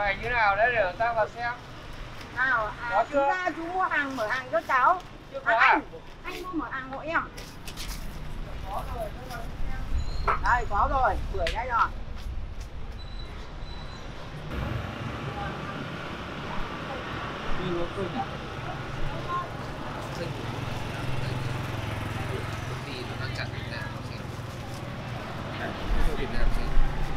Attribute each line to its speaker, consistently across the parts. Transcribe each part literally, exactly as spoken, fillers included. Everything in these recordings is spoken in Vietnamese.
Speaker 1: này như nào đấy để ta vào xem.
Speaker 2: Nào, à, chú ra chú mua hàng mở hàng cho cháu.
Speaker 1: Chưa
Speaker 2: À,
Speaker 1: có
Speaker 2: anh, anh mua mở hàng hộ em. Đây, có rồi, bưởi đây rồi.
Speaker 1: Như có cơm à?
Speaker 3: Vì nó đang chặn Việt Nam xem. Việt Nam xem.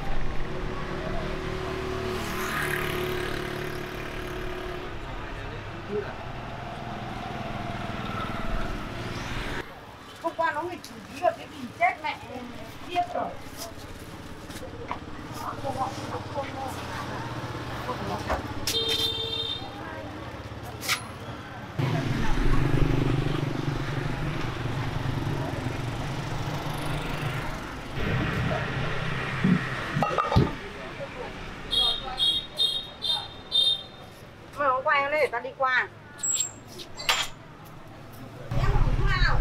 Speaker 2: Hôm qua nó nghịch chủ ý ở cái gì chết mẹ điếc rồi. Mày không quay lên để ta đi qua. Em không nào.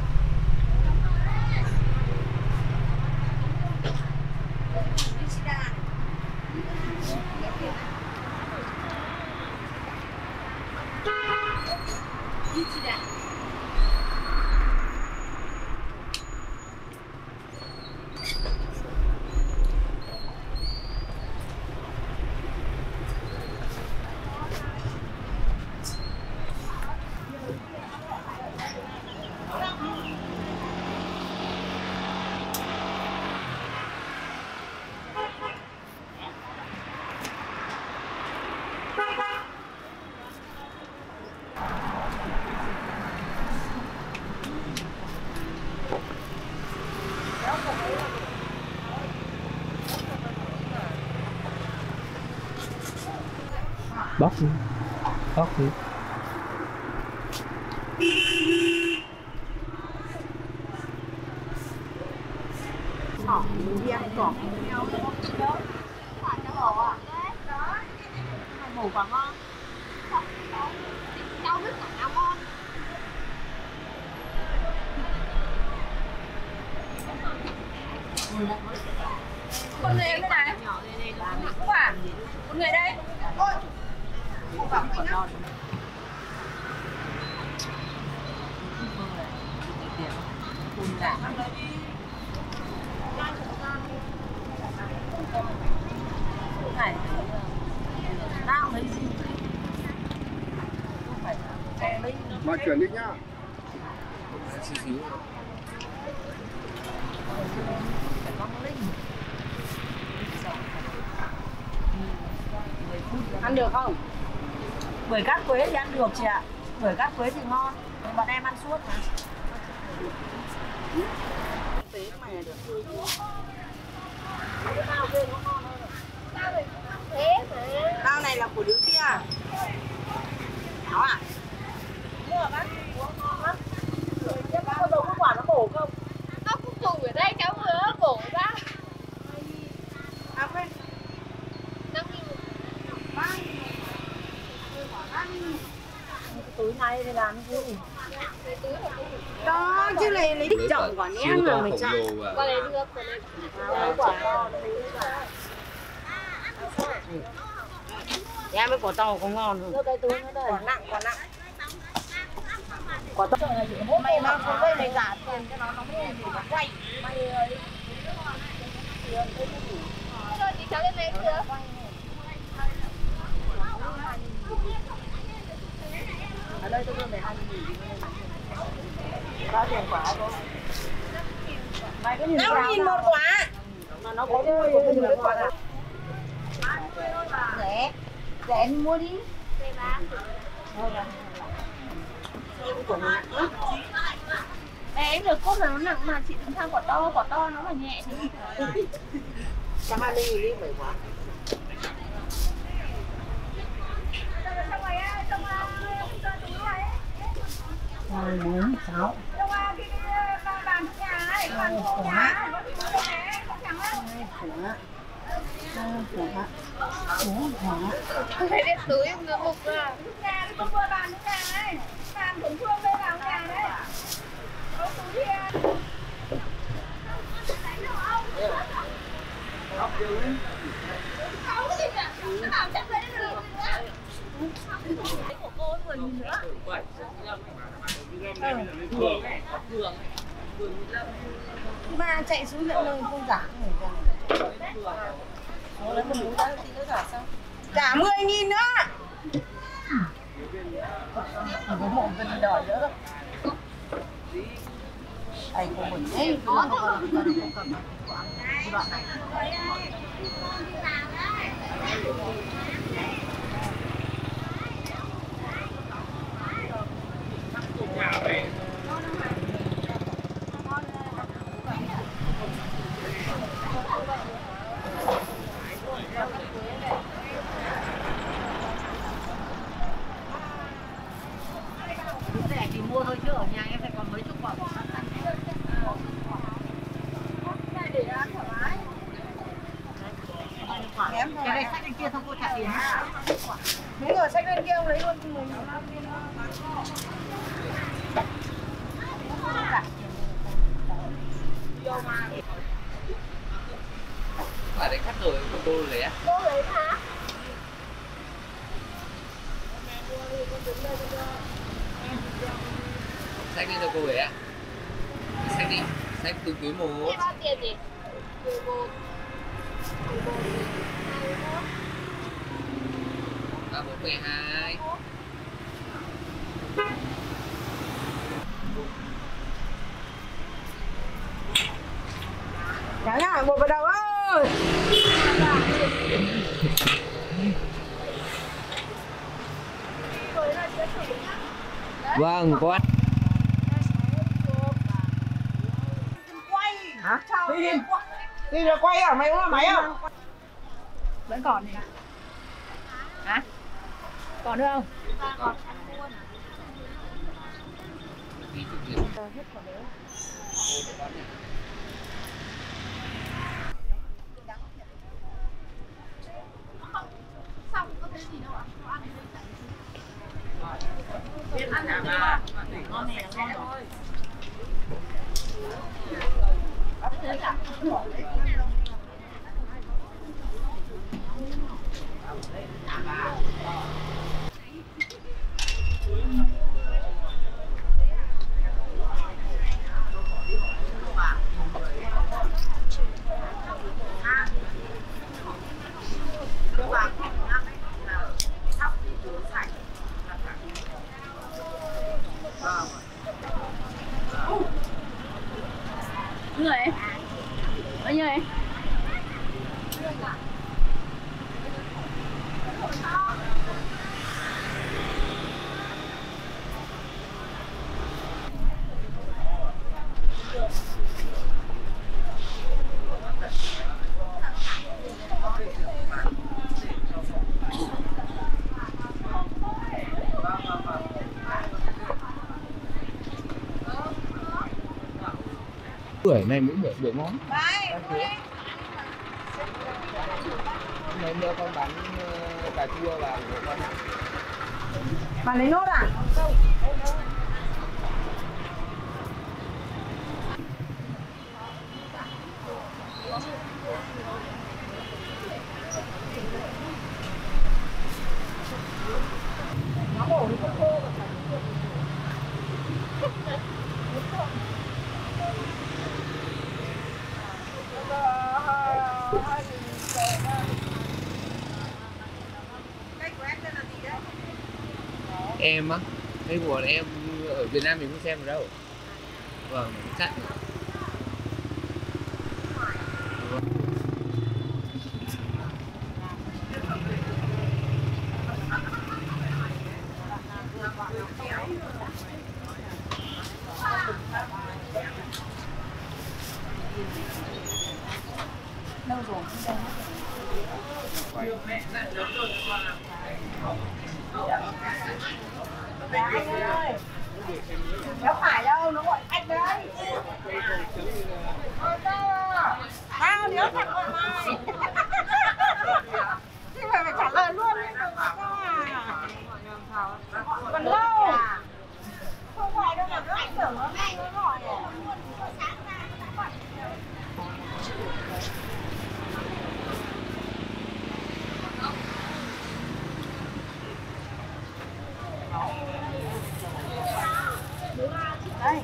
Speaker 1: Bóc đi. Bóc đi.
Speaker 2: Cỏ, đi ăn cỏ. Mổ quả ngon. Rau nước quả ngon. Con người em đây này. Không à? Con người đây. Ôi. Không phải mình đâu. Này. Tao thấy gì? Không phải xe linh.
Speaker 4: Mà chuyển đi nhá.
Speaker 3: Xíu xíu.
Speaker 2: Phải có linh. Ăn được không? Bưởi cát quế thì ăn được chị ạ. Bưởi cát quế thì ngon. Bọn em ăn suốt mà. Tế mày được. Tao kia nó ngon hơn. Tao này không thế mà. Tao này là của đứa kia. Cháu à? Mua ở bác uống ngon lắm. Chứ có bao giờ có quả nó bổ không?
Speaker 5: Nó cũng tủ ở đây cháu vừa bổ ra.
Speaker 2: À quên.
Speaker 5: năm nghìn.
Speaker 2: Túi này thì làm cái gì? Đó chứ này lấy đích trọng quả nén mà mày chọn.
Speaker 5: Qua lấy nước, qua lấy
Speaker 2: quả to. Em với quả to có ngon không? Cái túi nữa đây. Quả nặng, quả nặng. Quả to là chỉ có mày mang xuống đây này giả tiền cho nó nó mới gì nó quay. Mày ơi.
Speaker 5: rồi chị cháu lên đây chưa?
Speaker 2: Ở đây tôi đưa về hai nghìn. Bao tiền quả không? Mày cái nhìn năm nghìn một quả. Mà nó có đuôi của mình là quả. Rẻ. Rẻ em mua đi.
Speaker 5: Đây ba.
Speaker 2: Thôi là. Của mình.
Speaker 5: Ê, em được cốt là nó nặng mà chị đừng tham quả to, quả to nó là nhẹ thì.
Speaker 2: Trăm hai mươi nghìn đi bảy quả. Rồi bốn sáu. Quả. Hai quả. Hai quả. Bốn quả.
Speaker 5: Thấy đẹp túi em ngỡ mục ra.
Speaker 6: Nhà đi, con vừa bàn nước nhà này. Bàn khẩn trương lên vào nhà đấy. Có túi kia. Không cái gì nhỉ? Nó bảo chắc lấy được.
Speaker 5: mười nghìn nữa.
Speaker 2: Mà chạy xuống huyện nơi không giảm số lấy một múi đã tí nữa giả sao? Trả mười nghìn nữa. Có một bên đòi nữa. Thầy của mình ấy, có không còn không cầm đoạn này.
Speaker 5: Rẻ thì mua thôi chứ ở nhà em phải còn mấy chục quả. Cái này sách lên kia xong cô trả tiền.
Speaker 2: Đúng rồi, sách lên kia ông lấy luôn.
Speaker 3: Ở đây khách rồi cô lấy á?
Speaker 5: Cô lấy hả?
Speaker 3: Xách đi cho cô ấy á. Xách đi, xách từ túi một.
Speaker 5: Thế bao tiền gì?
Speaker 3: Ba bốn mười hai.
Speaker 2: Cháu nhá, một vào đầu ơi.
Speaker 3: Vâng, cô ăn.
Speaker 2: Quay hả? Tin tin là quay à? Mày có máy không?
Speaker 5: Vẫn còn này. Hả? Còn nữa không? Còn.
Speaker 3: Đi chủ nhiệm.
Speaker 5: Xong có cái gì đâu ạ? Có ăn biết ăn hả? Ngon này ngon rồi. Như này bao nhiêu này?
Speaker 3: Bưởi này mỗi bưởi bưởi món.
Speaker 2: Bye.
Speaker 3: Mấy nữa con bán cà chua và con.
Speaker 2: Bà lấy nốt à? Nó bổ đi khô khô.
Speaker 3: Em á, cái của em ở Việt Nam mình không xem được đâu. Vâng, chặn.
Speaker 2: Đâu rồi? Dạ anh ơi. Kéo phải đâu, nó gọi anh đấy. Tao nếu thật gọi mày. Thế mà phải trả lời luôn. Còn lâu. Không phải đâu mà nó ảnh hưởng nó ngay nó gọi. Đó. đây.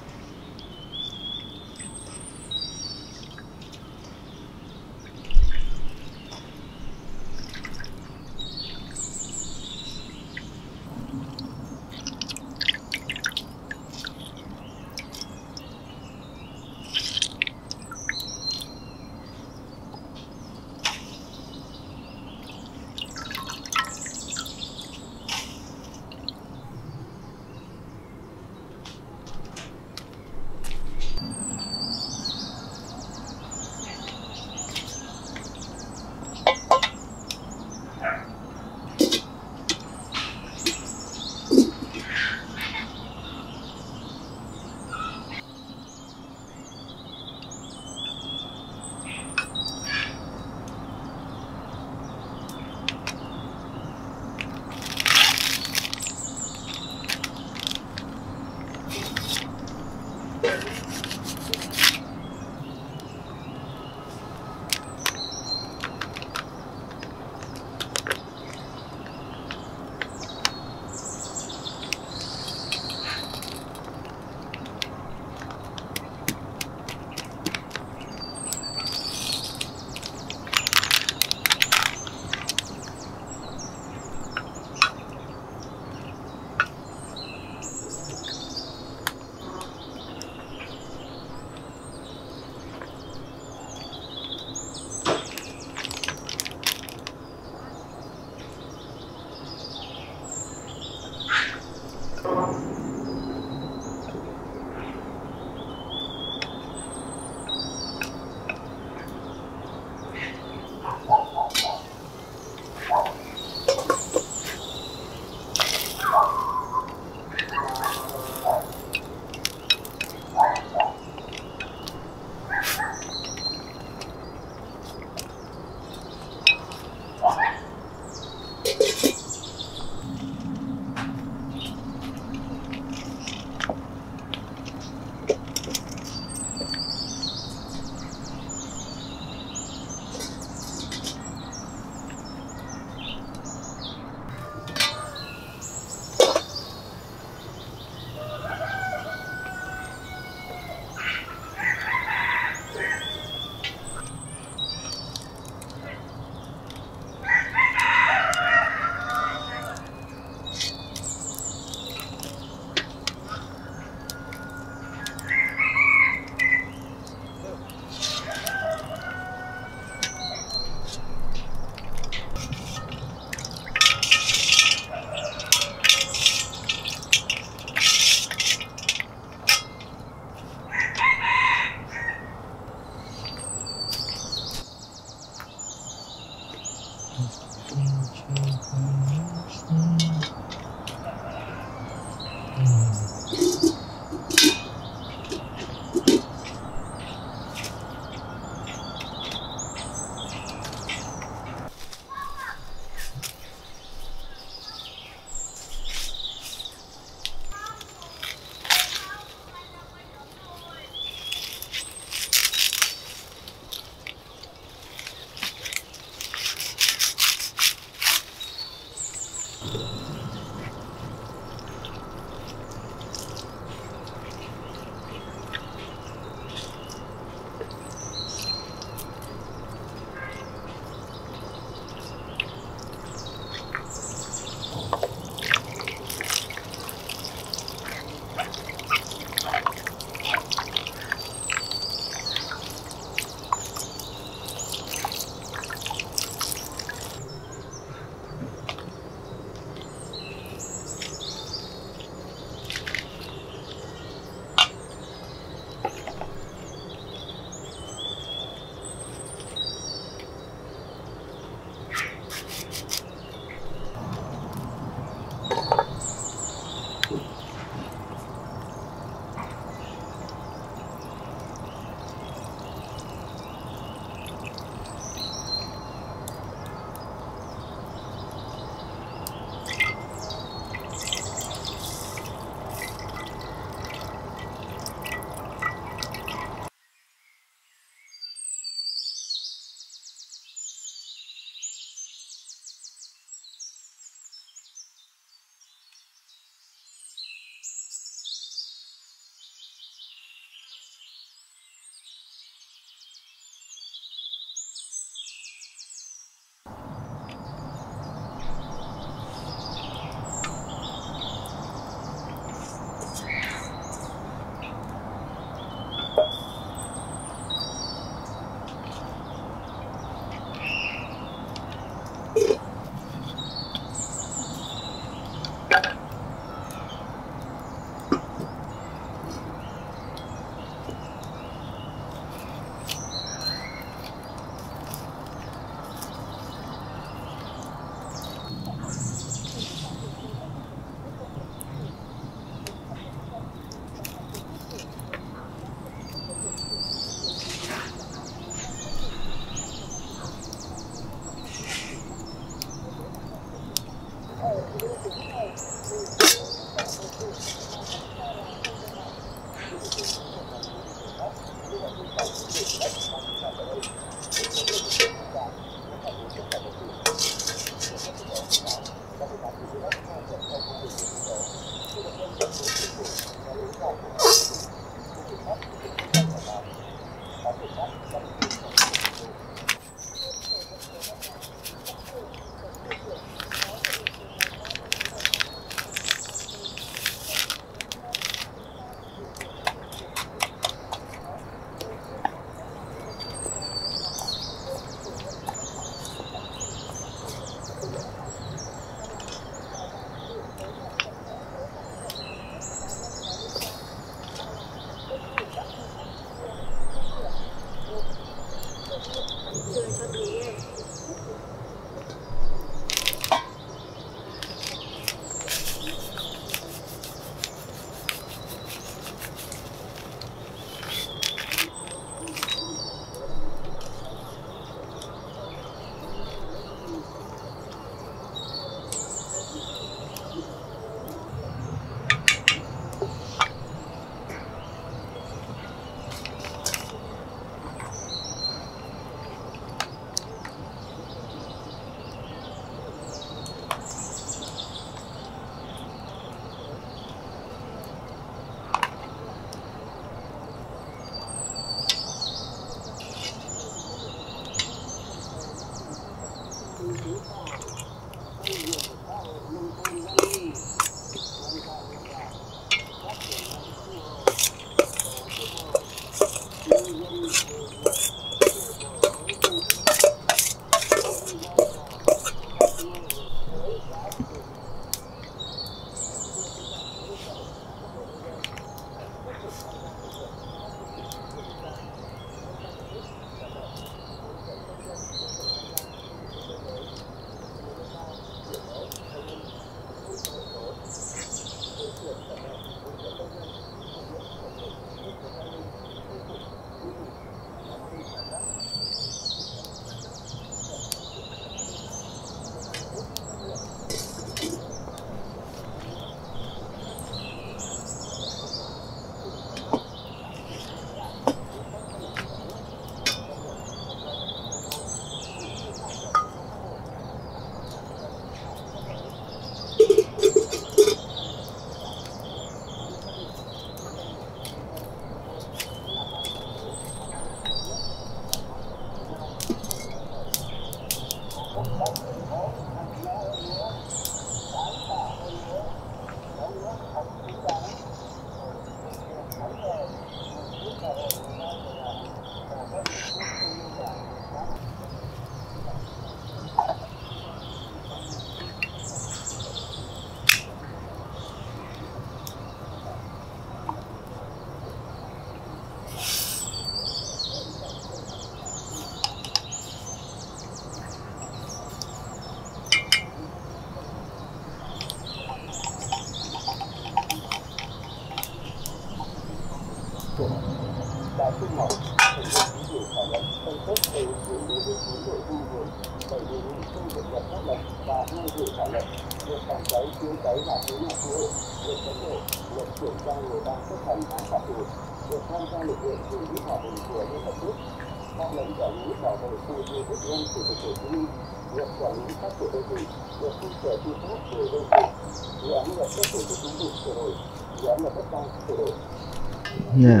Speaker 1: Nè.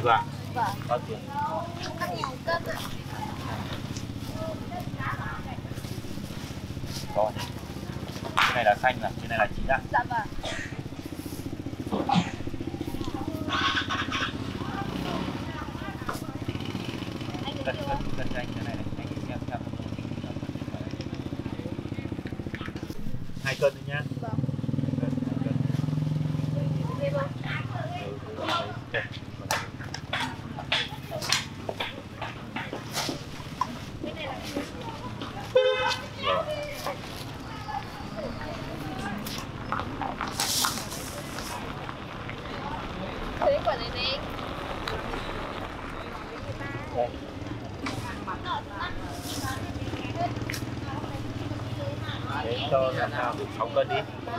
Speaker 4: vâng.
Speaker 5: Vâng.
Speaker 4: Có tiền.
Speaker 5: Ăn nhiều cân ạ.
Speaker 4: Có. Cái này là xanh à, cái này là chín à?
Speaker 5: Dạ vâng.
Speaker 4: Cân cân cân cho anh cái này này, anh xem xem. Hai cân thôi nhá.
Speaker 5: Vâng.
Speaker 4: Cân, hai cân.
Speaker 5: Thêm không?
Speaker 4: Okay.
Speaker 5: Cái này là
Speaker 4: Rồi.
Speaker 5: thế quả này này.
Speaker 4: Đây. Đấy, cho làm sao sáu cân đi.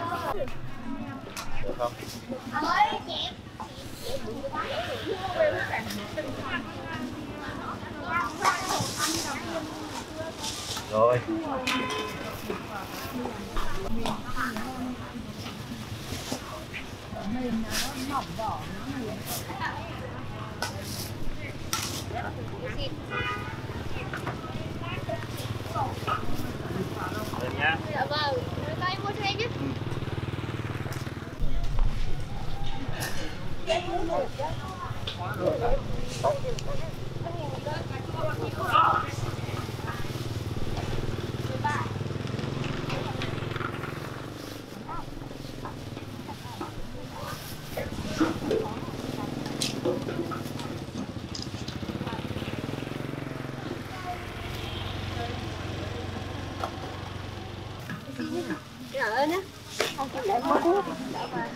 Speaker 4: Được không? Rồi. Được nhá.
Speaker 5: Dạ vâng. Các em mua cho em nhé. Cảm ơn nhé. Không có lẽ mất thuốc. Dạ vâng.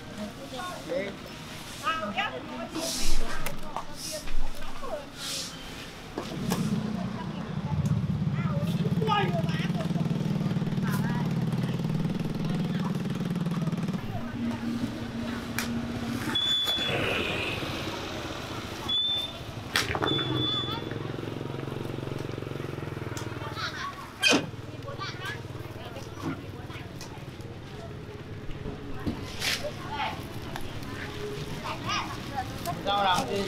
Speaker 1: Rau làm gì?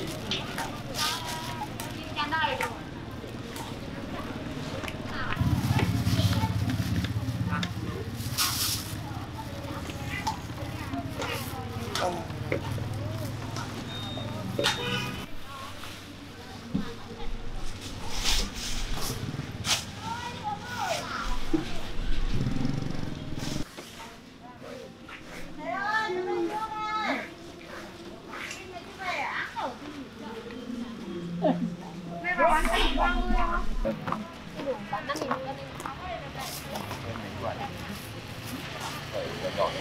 Speaker 1: Bán năm nghìn cân đi.
Speaker 4: Cái này quả. Vậy là gọn.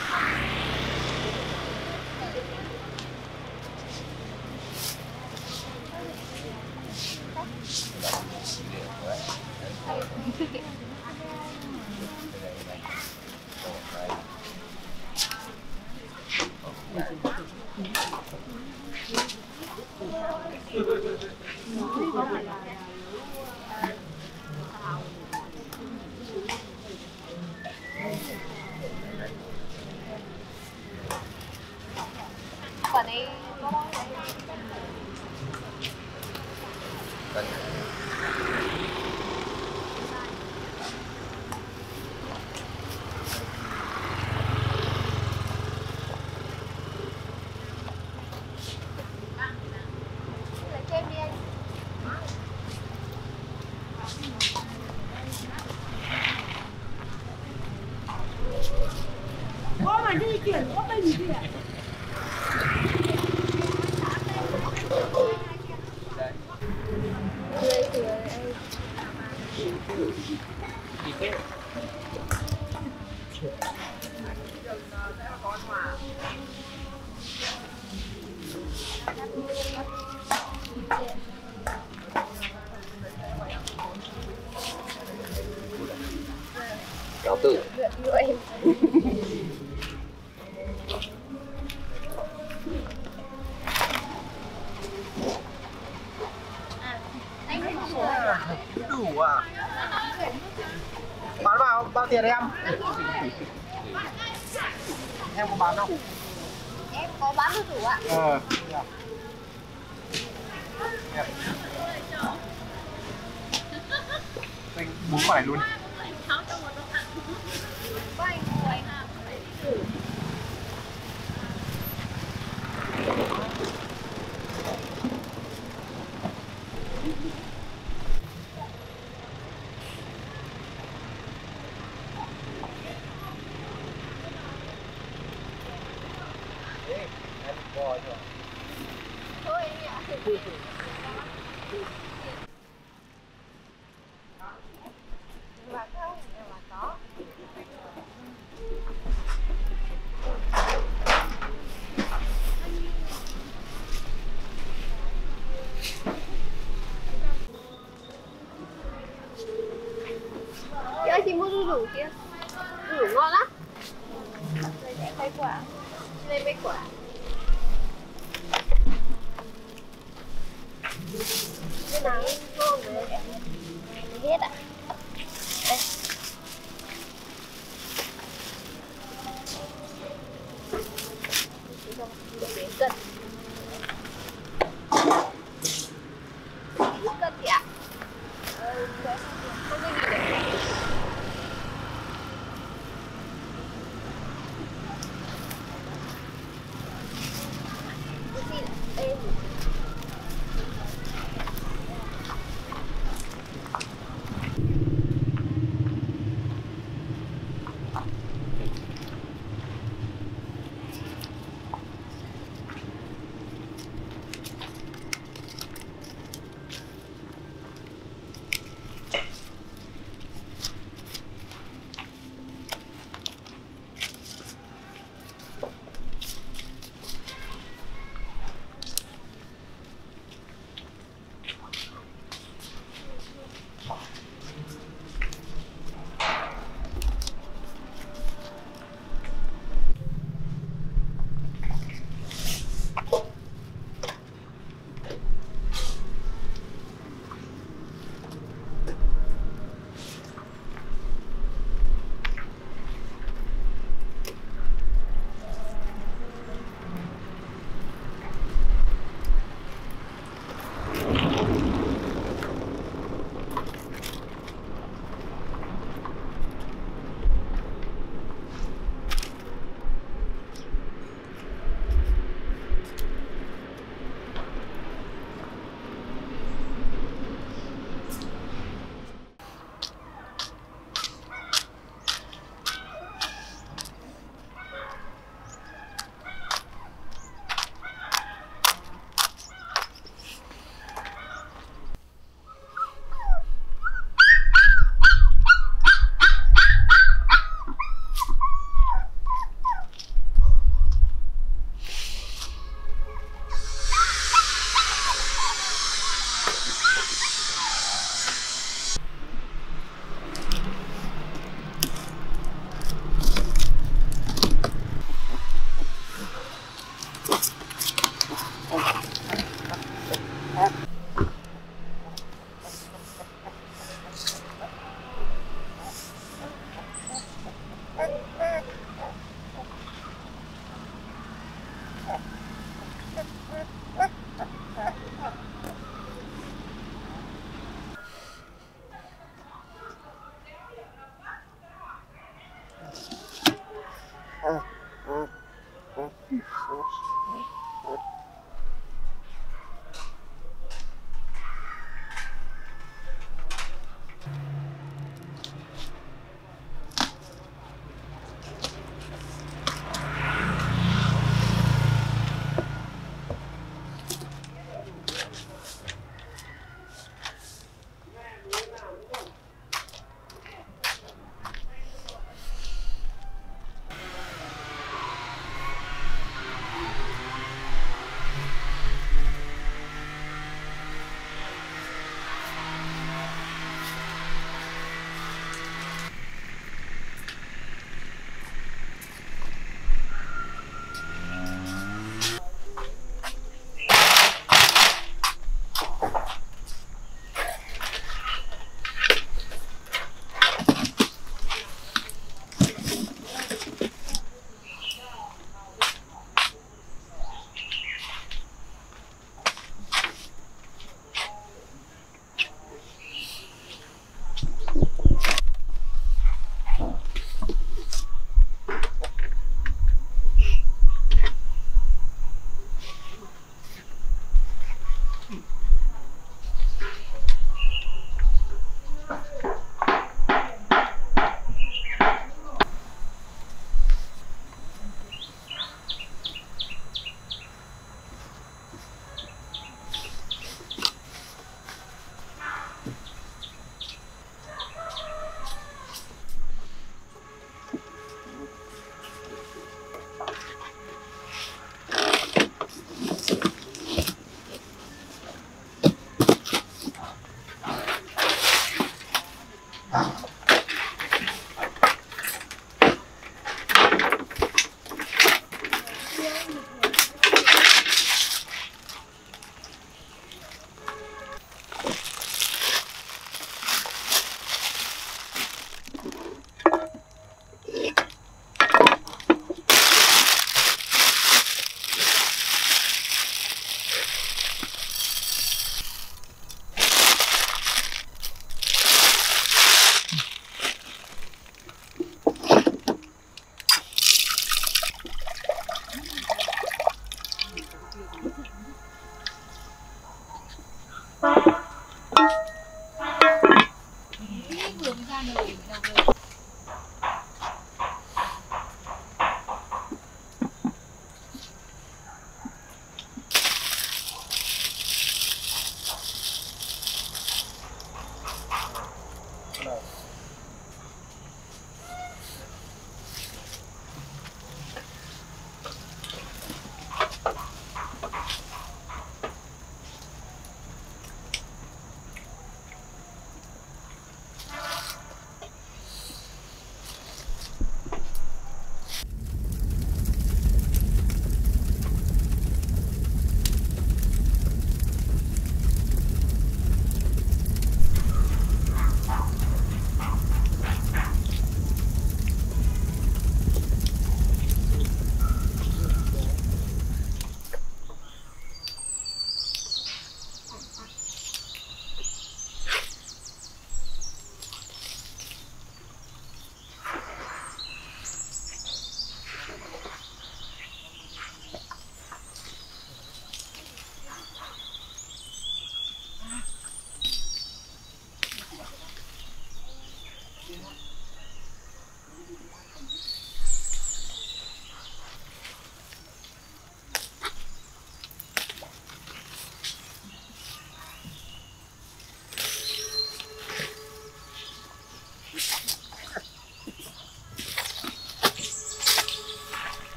Speaker 5: Quả này có bao nhiêu? Lấy thêm đi anh.
Speaker 6: Có mà di chuyển có bình gì ạ?
Speaker 5: Tươi tươi anh.
Speaker 3: Cáo tử.
Speaker 5: Lượn nữa em. Anh không mua à?
Speaker 1: Đủ à? Bán vào bao tiền em? Em có bán không?
Speaker 5: Em có bán được đủ ạ.
Speaker 1: Ờ.
Speaker 4: Anh bún quả này luôn.
Speaker 5: Chị ơi, chị mua đu đủ kia. Đu đủ ngon lắm. Đây sẽ mấy quả. Đây mấy quả. Cái nào ngon rồi. Hết ạ. Đây. Chị không để cân. Cân chị ạ. Ờ, không có gì để.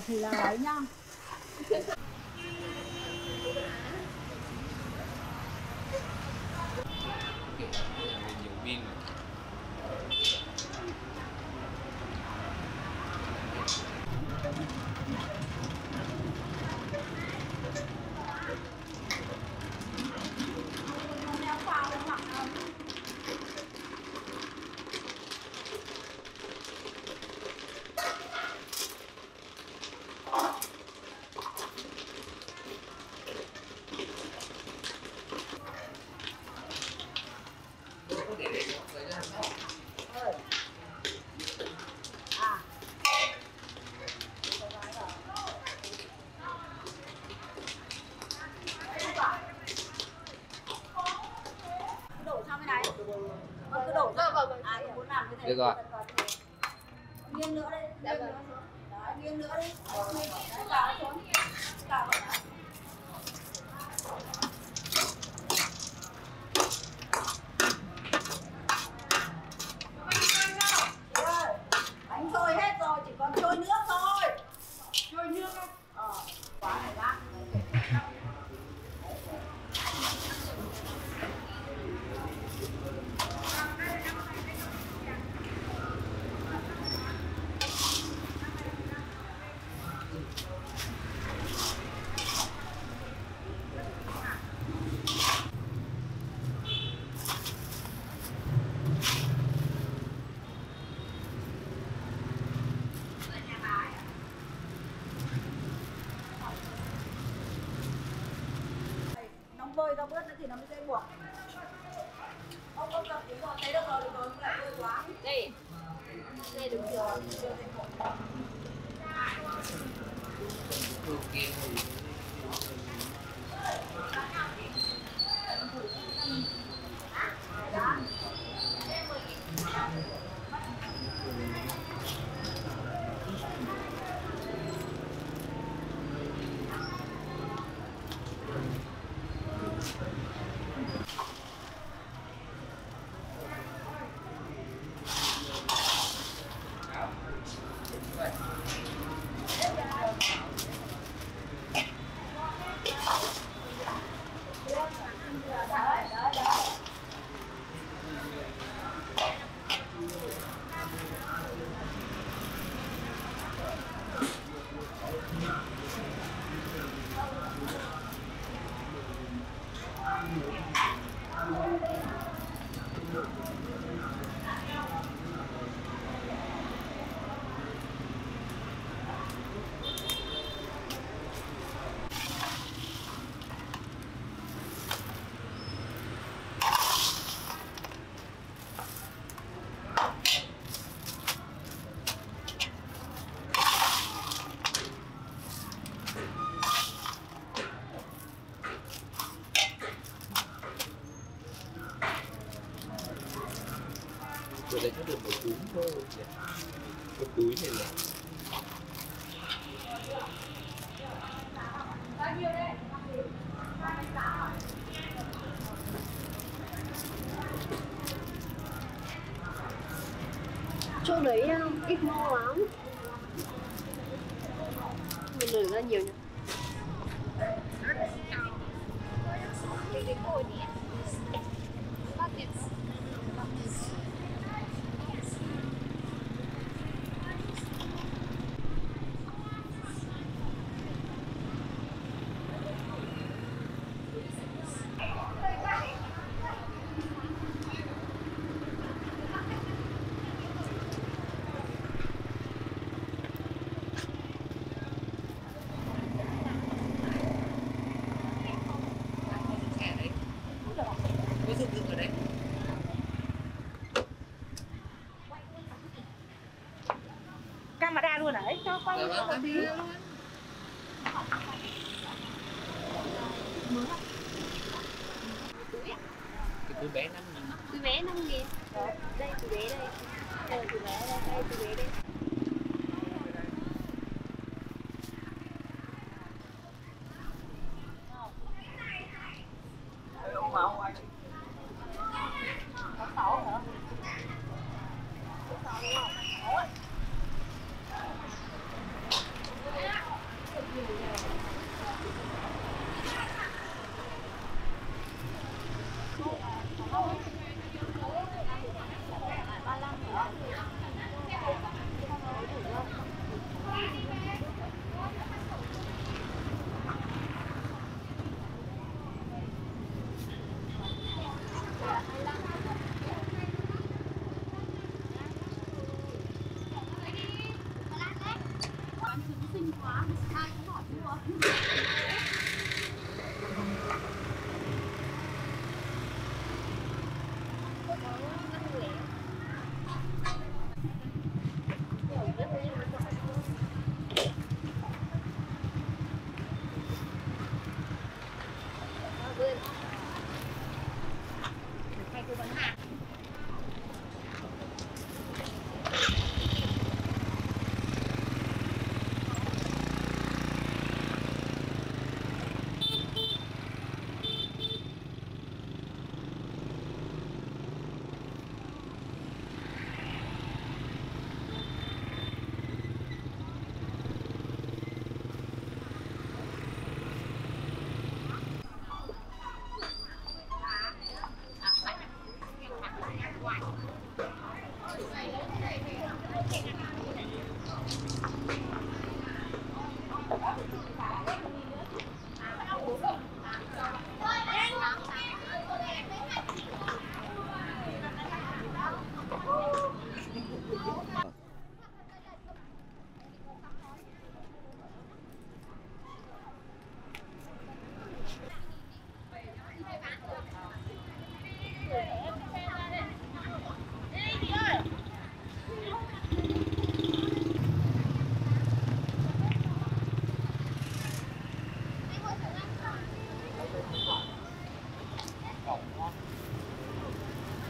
Speaker 2: thì là ấy nhá.
Speaker 3: Nhiều pin.
Speaker 2: Đổ sang bên này. Con cứ đổ ra. Vâng vâng. À, muốn làm cái này.
Speaker 3: Được rồi.
Speaker 2: Nghiêng nữa đây. Dạ vâng. Đấy, nghiêng nữa đi. Đấy, cào xuống. Cào vào đó. Bánh trôi hết rồi, chỉ còn trôi nước thôi. Trôi nước á. Ờ, quá này bác. Nóng bơi ra bớt nữa thì nó mới dễ buộc. Ông không cầm tiếng rồi, thấy được rồi, được rồi, không lại bơi quá.
Speaker 5: Đây. Đây được rồi.
Speaker 3: Tôi lấy chắc được một túi thôi. Một túi này là
Speaker 5: Chỗ đấy ít mô lắm. Mình lười ra nhiều nhỉ.
Speaker 3: có dụng dụng ở đây.
Speaker 2: Camera luôn à? Ấy, cho quay một tí.
Speaker 3: Cái túi bé năm nghìn.
Speaker 5: Túi bé năm nghìn. Đây túi bé đây. Đây túi bé đây, đây túi bé đây.
Speaker 2: Có sáu hả? Có sáu đúng không?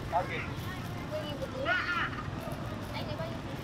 Speaker 1: Bao nhiêu?
Speaker 5: mười nghìn một túi. Anh lấy bao nhiêu túi?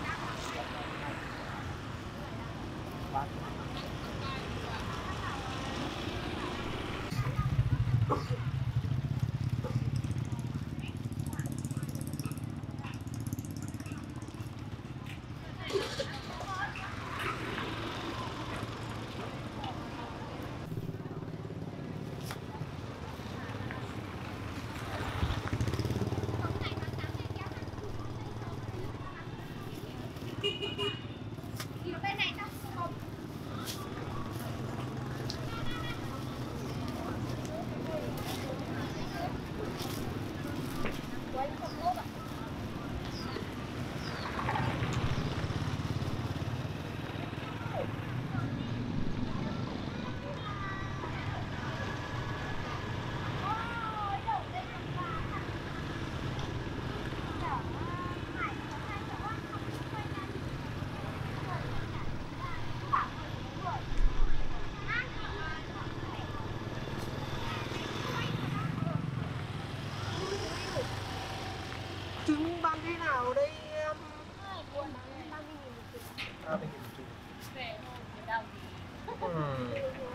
Speaker 1: Trứng bán thế nào đây em?
Speaker 5: Buôn bán ba mươi nghìn một túi.
Speaker 1: À, mình nhìn chú.
Speaker 5: Về thôi, người đâu thì
Speaker 1: Ừ.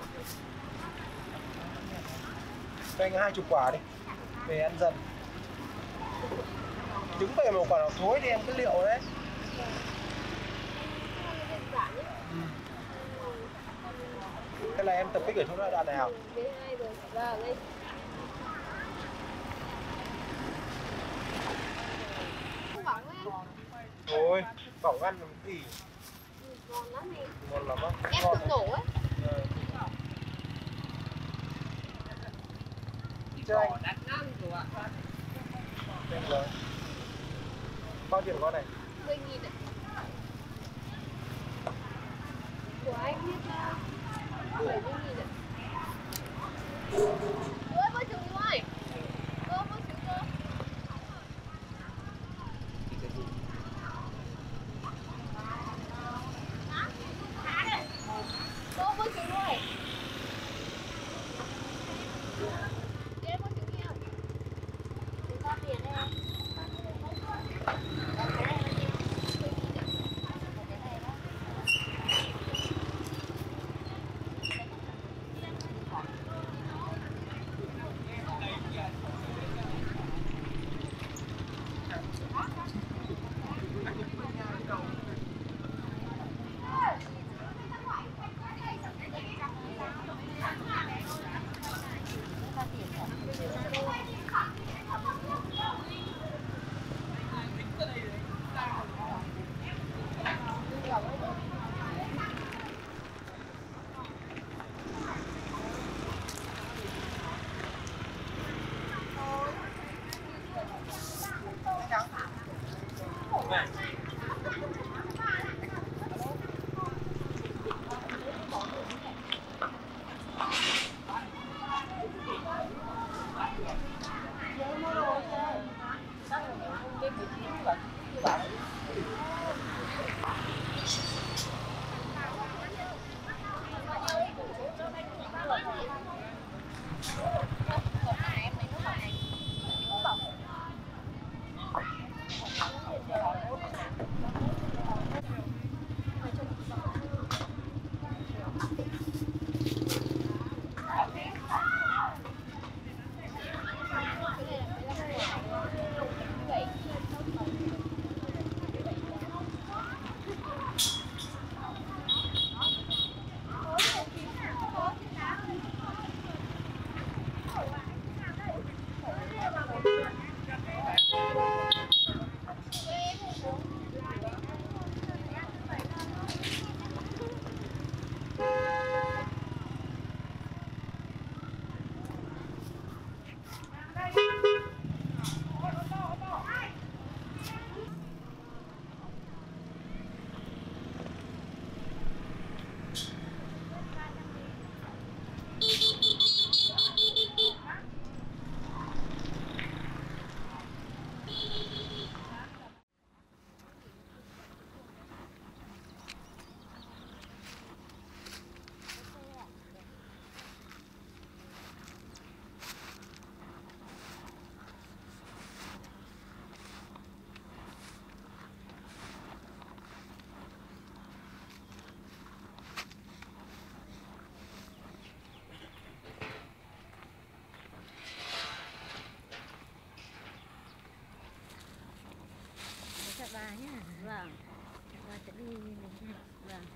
Speaker 1: Cho anh hai chục quả đi. Về ăn dần. Trứng về một quả nào thối thì em cứ liệu đấy.
Speaker 5: đơn giản ấy.
Speaker 1: Ừ. Thế là em tập kích ở chỗ đoạn nào?
Speaker 5: B hai rồi, vào đây. Không bỏng ấy.
Speaker 1: Thôi, bỏng ăn làm gì?
Speaker 5: Ừ, ngon lắm này.
Speaker 1: Ngon lắm á.
Speaker 5: Em
Speaker 1: Ngon
Speaker 5: tự nổ ấy.
Speaker 1: Ừ.
Speaker 3: Thịt bò đắt lắm rồi ạ.
Speaker 1: Tên rồi. Bao tiền con này?
Speaker 5: mười nghìn ạ. Của anh hết bảy mươi nghìn ạ. Ôi, bơ trứng rồi. Cô, bơ trứng cô. Cô, bơ trứng rồi. Em bơ trứng nhiều. Chúng ta tiền đây không?
Speaker 6: Vâng. Và sẽ đi mình vâng.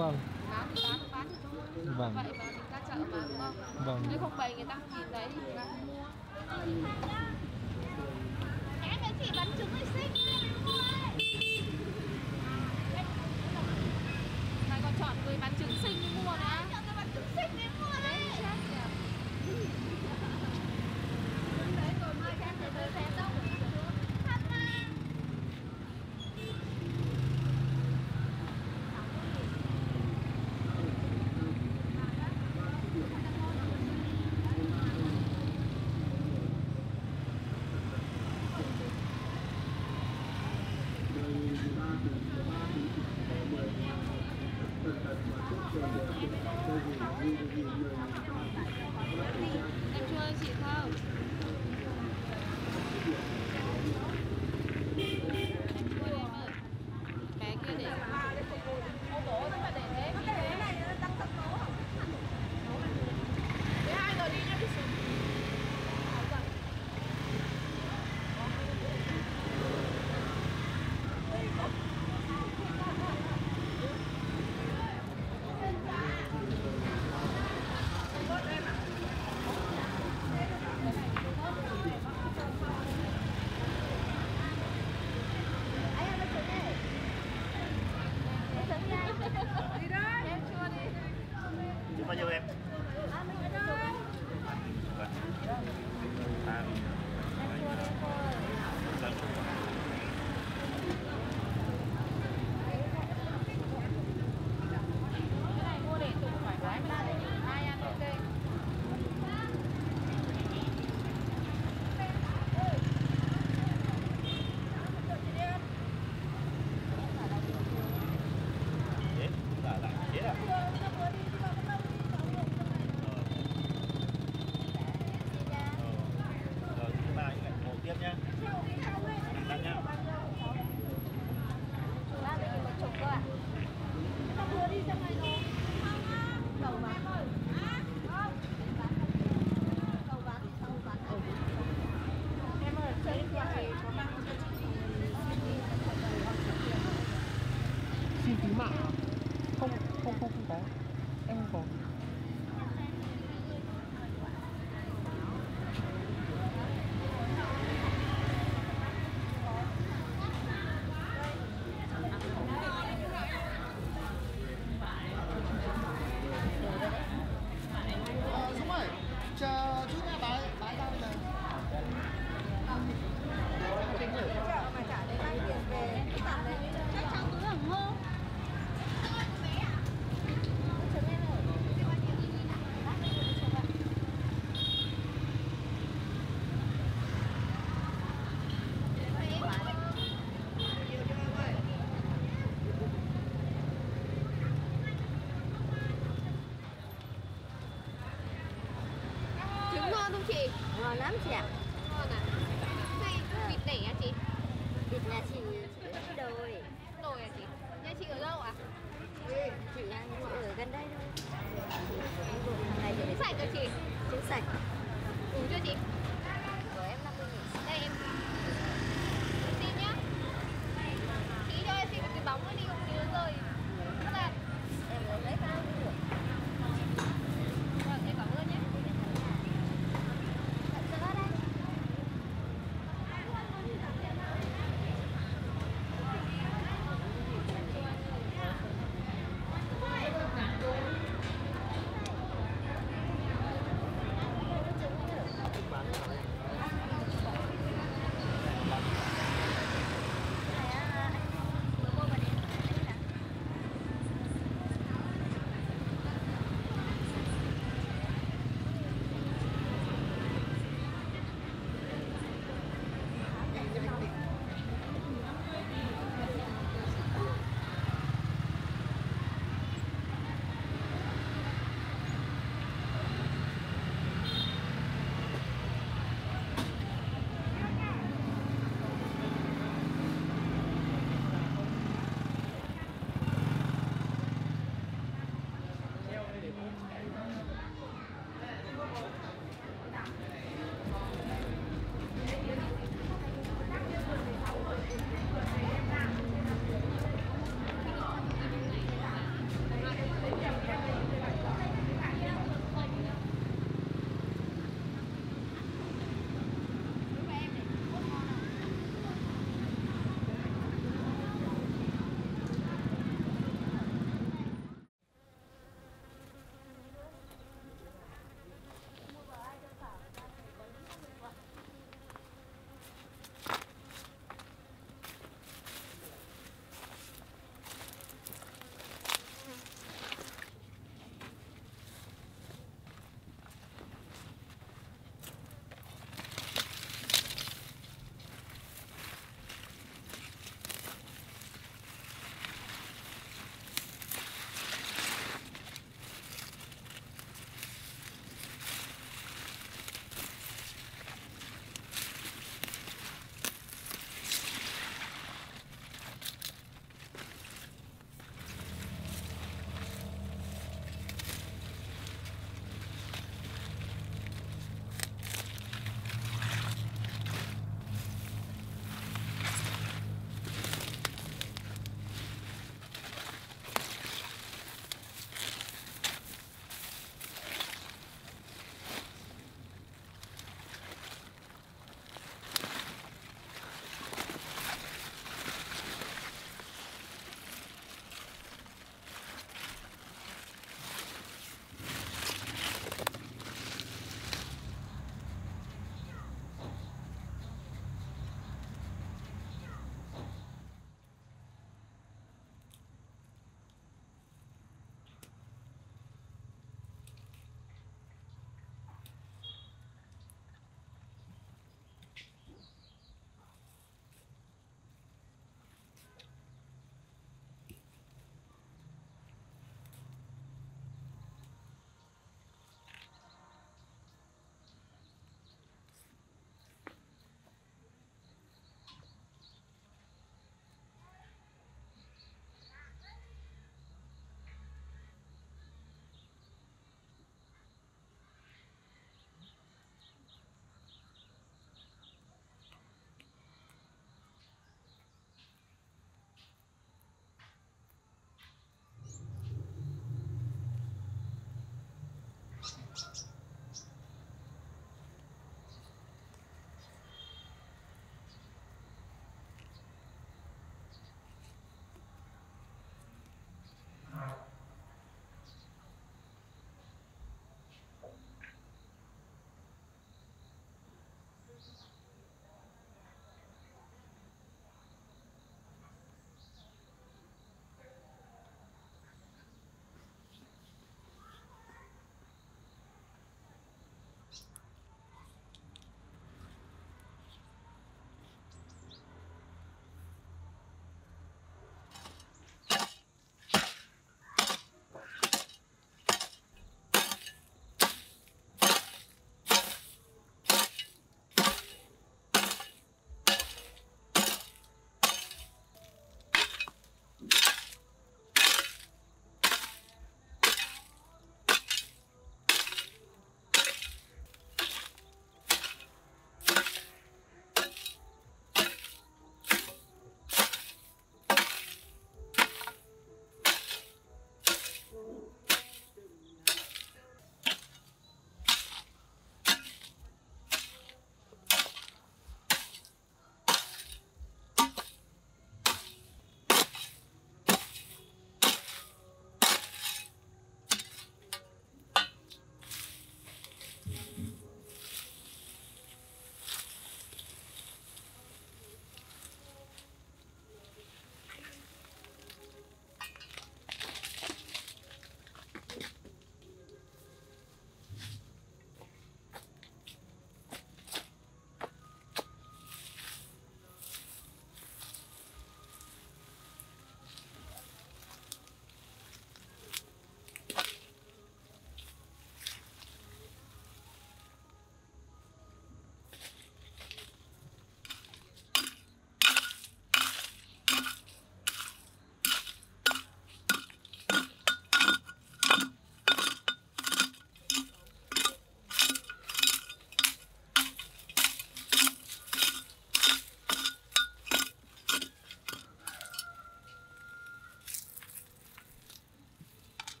Speaker 1: Vâng.
Speaker 6: Bán thì bán, bán thì thôi.
Speaker 1: Vâng.
Speaker 6: Vậy mà mình ra chợ mà đúng không?
Speaker 1: Vâng.
Speaker 6: Nếu không bày người ta không nhìn thấy thì người ta không mua.
Speaker 5: Em với chị bánh trứng này xinh
Speaker 6: Mày còn chọn người bán trứng xinh đi mua nữa.
Speaker 5: chọn cái bánh trứng xinh đi mua đấy.
Speaker 6: Chết kìa.
Speaker 5: Đấy rồi mai khác thì tôi xem đâu. Thật mà.
Speaker 6: Em chua chị không? Em chua đi em ơi. Cái kia để ô bố nó phải để thế. Nó để thế này nó tăng tốc tố. Thế hai người đi nhá đi xuống.
Speaker 4: Chứ bao nhiêu em? À,
Speaker 6: Cái này mua để dùng thoải mái mà để ai ăn ok.
Speaker 4: chết, là lại chết à? Rồi, thứ ba lại một tiếp nhá. Đăng nhá.
Speaker 5: Ba lấy một chục cơ ạ. Tao vừa đi ra ngoài rồi. Cầu mà. Cầu bán thì sau bán. Em ơi, chơi qua thì có mang cho chị
Speaker 1: Xin phí mạng à? Không, không, không, không có. Em không có. Ờ, Dũng ơi, chờ chút nha, bán, bán ra bây giờ.
Speaker 2: Mà trả đến mang tiền về cái tầm đấy.
Speaker 5: Chắc cháu cứ ủng hộ.
Speaker 6: Trứng ngon không chị?
Speaker 5: Ngon lắm chị ạ.
Speaker 6: Ngon à? Này vịt đẻ à chị?
Speaker 5: Thịt nhà chị chỉ có cái đồi.
Speaker 6: Nồi à chị? Nhà chị ở đâu ạ?
Speaker 5: Chị ăn chị ở gần đây thôi. Hàng ngày chị phải
Speaker 6: Sạch cho chị?
Speaker 5: trứng sạch.
Speaker 6: Đủ chưa chị?